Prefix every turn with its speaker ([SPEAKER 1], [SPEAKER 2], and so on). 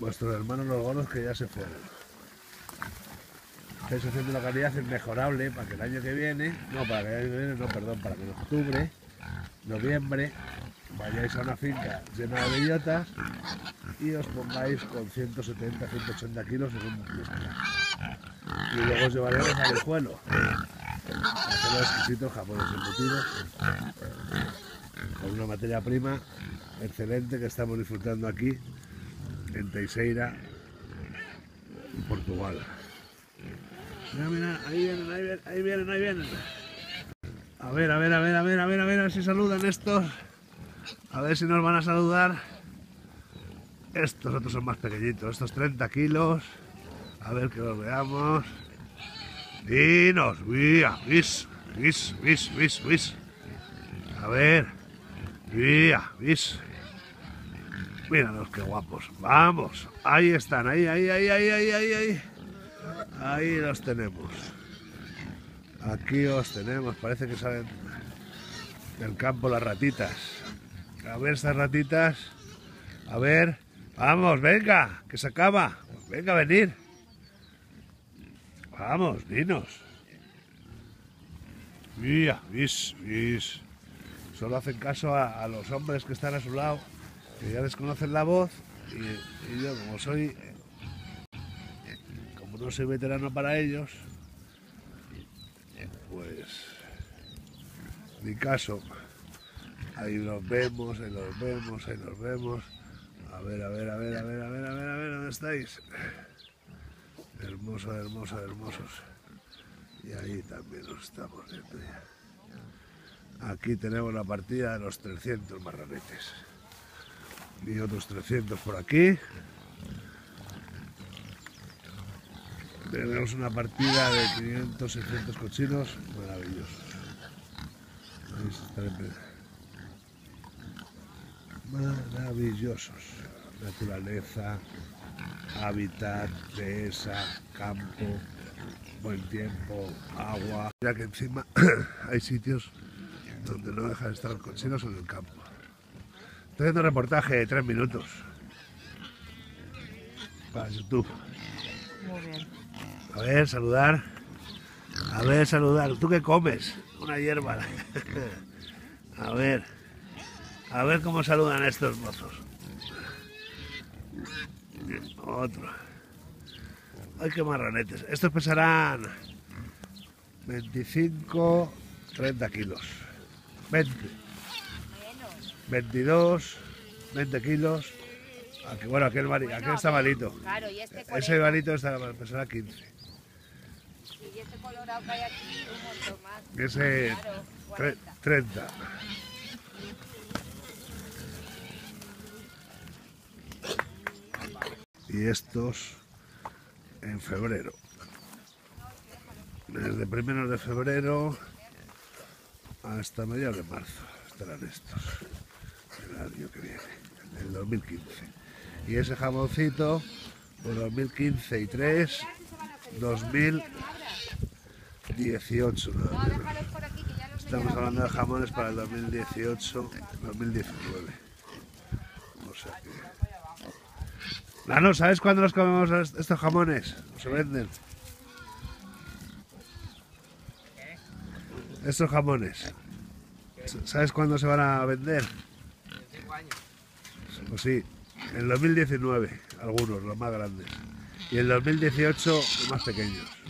[SPEAKER 1] vuestros hermanos los gordos que ya se fueron. Estáis haciendo la calidad inmejorable para que el año que viene, para que en octubre, noviembre, vayáis a una finca llena de bellotas y os pongáis con 170, 180 kilos en un mezcla. Y luego os llevaremos al Guijuelo a hacer los exquisitos jamones embutidos con una materia prima excelente que estamos disfrutando aquí en Teixeira, Portugal. Mira, mira, ahí vienen. A ver si saludan estos. A ver si nos van a saludar. Estos otros son más pequeñitos, estos 30 kilos. A ver que los veamos. Dinos, vis. A ver, vis. Míralos qué guapos. Vamos, ahí están, ahí. Ahí los tenemos. Aquí os tenemos, parece que salen del campo las ratitas. A ver estas ratitas. A ver, vamos, venga, que se acaba. Venga, venid. Vamos, dinos. Vis. Solo hacen caso a los hombres que están a su lado, que ya desconocen la voz, y yo como no soy veterano para ellos, pues ni caso. Ahí los vemos. A ver, ¿dónde estáis? Hermosos. Y ahí también los estamos viendo ya. Aquí tenemos la partida de los 300 marranetes. Y otros 300 por aquí. Tenemos una partida de 500, 600 cochinos maravillosos. Ahí se está maravillosos. Naturaleza, hábitat, dehesa, campo, buen tiempo, agua. Ya que encima hay sitios donde no dejan de estar los cochinos en el campo. Estoy haciendo un reportaje de 3 minutos para YouTube.
[SPEAKER 2] Muy bien.
[SPEAKER 1] A ver, saludar. ¿Tú qué comes? Una hierba. A ver cómo saludan a estos mozos. Otro. Ay, qué marranetes. Estos pesarán 25, 30 kilos. 20. 22, 20 kilos. Aquel está malito.
[SPEAKER 2] Claro, y este
[SPEAKER 1] Ese malito pesará 15.
[SPEAKER 2] Y este colorado que hay aquí, un montón más.
[SPEAKER 1] Ese,
[SPEAKER 2] claro,
[SPEAKER 1] 30. Y estos en febrero. Desde primeros de febrero hasta mediados de marzo estarán estos. El año que viene, el 2015. Y ese jamoncito, por 2015 y 3, 2018. Estamos hablando de jamones para el 2018, 2019. O sea que... Nano, ¿sabes cuándo nos comemos estos jamones? ¿Se venden? Estos jamones. ¿Sabes cuándo se van a vender? Pues sí, en el 2019, algunos, los más grandes. Y en el 2018, los más pequeños.